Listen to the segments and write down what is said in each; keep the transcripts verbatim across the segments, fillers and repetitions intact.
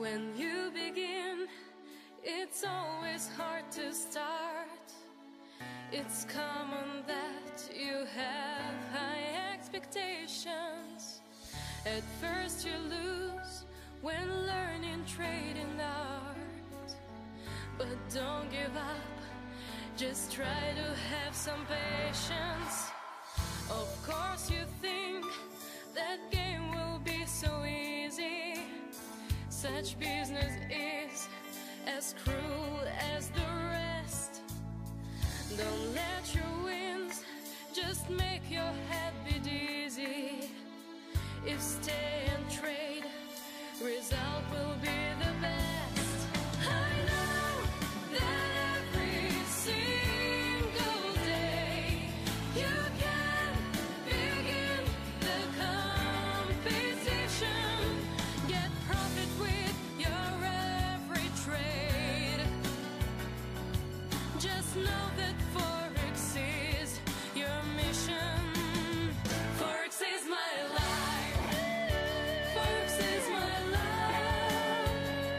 When you begin, it's always hard to start. It's common that you have high expectations. At first you lose when learning trading art. But don't give up, just try to have some patience. Of course you think that game will be so easy. Such business is as cruel as the rest. Don't let your wins just make your head be dizzy. If stay and trade, result will be the best. I know that every single day you can begin the competition. Get profit with your every trade. Just know that Forex is your mission. Forex is my life. Forex is my life.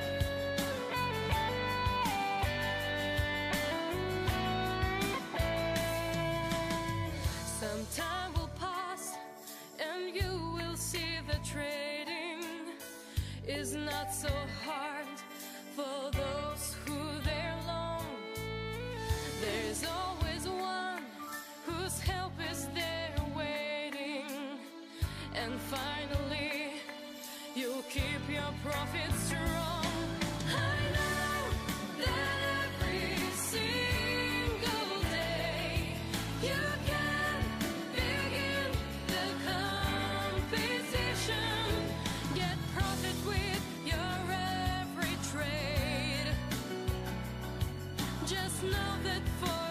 Some time will pass and you will see the trading is not so hard for those who they're long. There's always one whose help is there waiting. And finally, you'll keep your profit strong. I know that every single day you can begin the competition. Get profit with your every trade. Just know that for